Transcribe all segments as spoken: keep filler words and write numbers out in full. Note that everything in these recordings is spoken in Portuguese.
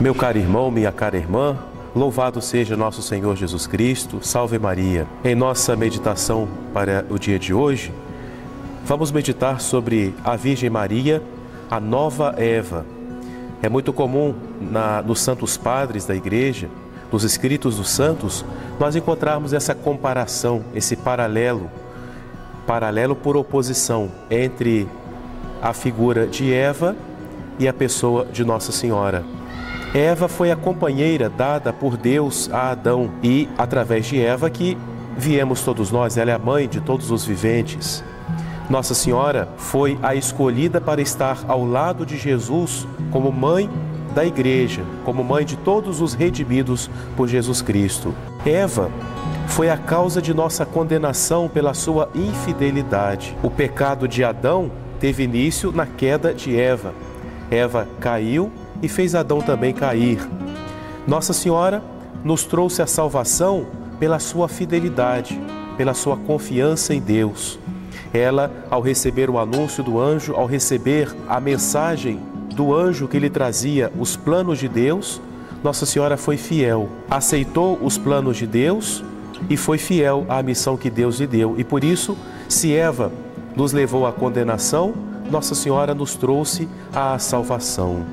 Meu caro irmão, minha cara irmã, louvado seja nosso Senhor Jesus Cristo, salve Maria. Em nossa meditação para o dia de hoje, vamos meditar sobre a Virgem Maria, a nova Eva. É muito comum na, nos Santos Padres da Igreja, nos escritos dos santos, nós encontrarmos essa comparação, esse paralelo, paralelo por oposição entre a figura de Eva e a pessoa de Nossa Senhora. Eva foi a companheira dada por Deus a Adão e, através de Eva, que viemos todos nós, ela é a mãe de todos os viventes. Nossa Senhora foi a escolhida para estar ao lado de Jesus como mãe da Igreja, como mãe de todos os redimidos por Jesus Cristo. Eva foi a causa de nossa condenação pela sua infidelidade. O pecado de Adão teve início na queda de Eva. Eva caiu e fez Adão também cair. Nossa Senhora nos trouxe a salvação pela sua fidelidade, pela sua confiança em Deus. Ela, ao receber o anúncio do anjo, ao receber a mensagem do anjo que lhe trazia os planos de Deus, Nossa Senhora foi fiel, aceitou os planos de Deus e foi fiel à missão que Deus lhe deu. E por isso, se Eva nos levou à condenação, Nossa Senhora nos trouxe à salvação.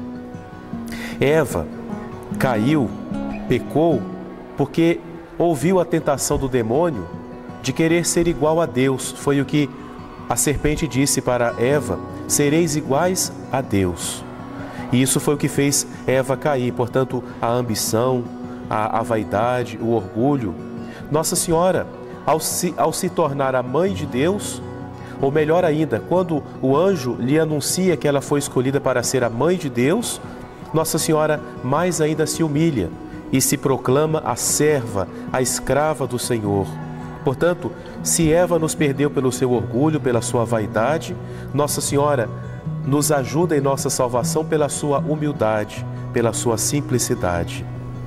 Eva caiu, pecou, porque ouviu a tentação do demônio de querer ser igual a Deus. Foi o que a serpente disse para Eva: sereis iguais a Deus. E isso foi o que fez Eva cair, portanto, a ambição, a, a vaidade, o orgulho. Nossa Senhora, ao se, ao se tornar a mãe de Deus, ou melhor ainda, quando o anjo lhe anuncia que ela foi escolhida para ser a mãe de Deus, Nossa Senhora mais ainda se humilha e se proclama a serva, a escrava do Senhor. Portanto, se Eva nos perdeu pelo seu orgulho, pela sua vaidade, Nossa Senhora nos ajuda em nossa salvação pela sua humildade, pela sua simplicidade.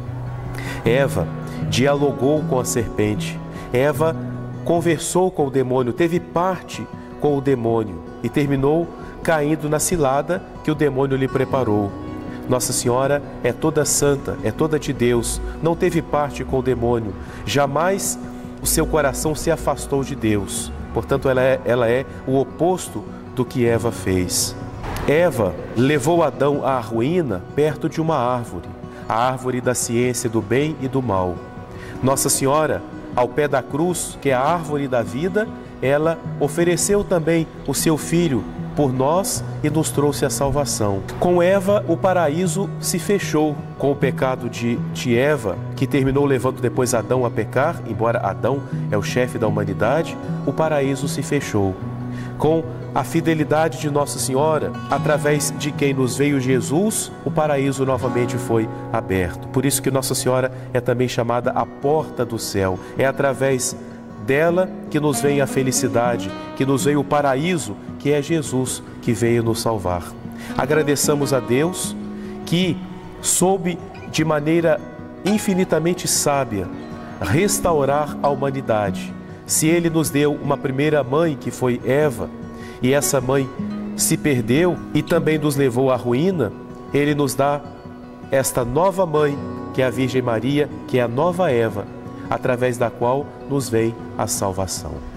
Eva dialogou com a serpente. Eva conversou com o demônio, teve parte com o demônio e terminou caindo na cilada que o demônio lhe preparou. Nossa Senhora é toda santa, é toda de Deus, não teve parte com o demônio, jamais o seu coração se afastou de Deus. Portanto, ela é, ela é o oposto do que Eva fez. Eva levou Adão à ruína perto de uma árvore, a árvore da ciência do bem e do mal. Nossa Senhora, ao pé da cruz, que é a árvore da vida, ela ofereceu também o seu filho por nós e nos trouxe a salvação. Com Eva, o paraíso se fechou. Com o pecado de, de Eva, que terminou levando depois Adão a pecar, embora Adão é o chefe da humanidade, o paraíso se fechou. Com a fidelidade de Nossa Senhora, através de quem nos veio Jesus, o paraíso novamente foi aberto. Por isso que Nossa Senhora é também chamada a porta do céu. É através dela que nos vem a felicidade, que nos veio o paraíso, que é Jesus que veio nos salvar. Agradeçamos a Deus que soube de maneira infinitamente sábia restaurar a humanidade. Se Ele nos deu uma primeira mãe, que foi Eva, e essa mãe se perdeu e também nos levou à ruína, Ele nos dá esta nova mãe, que é a Virgem Maria, que é a nova Eva, através da qual nos vem a salvação.